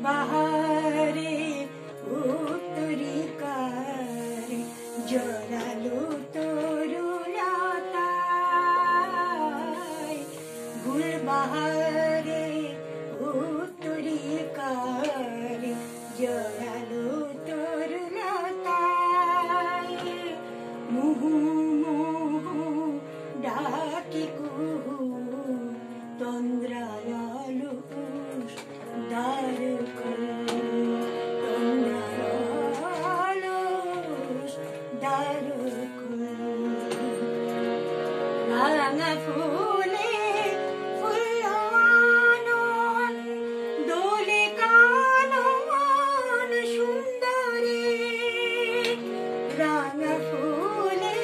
বাহারে উত্তরিকারে জড়ালো তরুলতায় গুল বাহারে উত্তরিকারে জড়ালো তরুলতায় মুহু মুহু ডাকি কুহু তন্দ্রায়ালুষ দ্বার খোল তন্দ্রায়ালুষ দ্বার খোল রাঙা ফুলে ফুলওয়ানন দোলে কানন সুন্দরে রাঙা ফুলে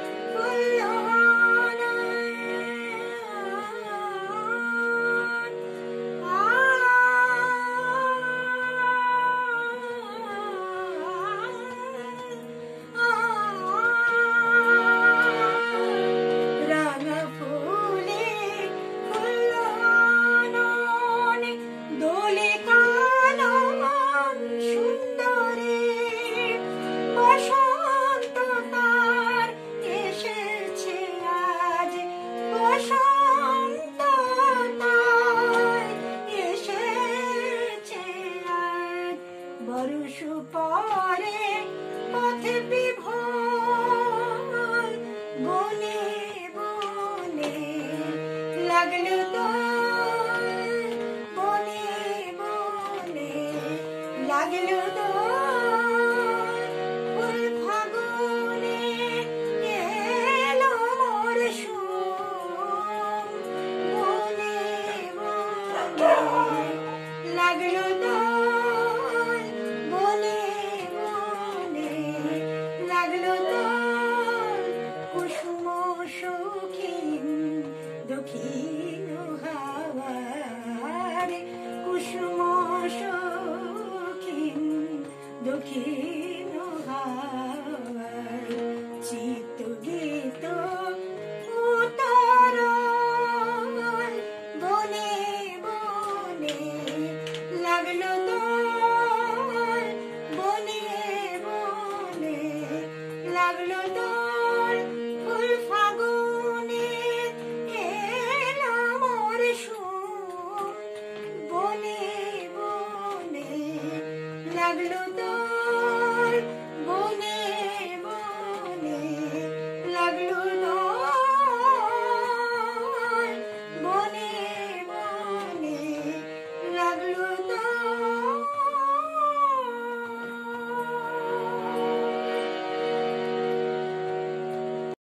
বরষ পরে পথে বিভোর বনে বনে লাগলো দোল বনে বনে লাগলো দোল ফুল ফাগুনে এলো মোর সুর বনে বনে লাগলো দোল বনে বনে লাগলো দোল কুসুম সখীন দক্ষিণ হাওয়ারে কুসুম সখীন দক্ষিণ হাওয়ারে চিত্ত গীত উতরল বনে বনে লাগলো দোল বনে বনে লাগলো দোল ফুল ফাগুনে এলো মোর সুর বনে বনে লাগলো দোল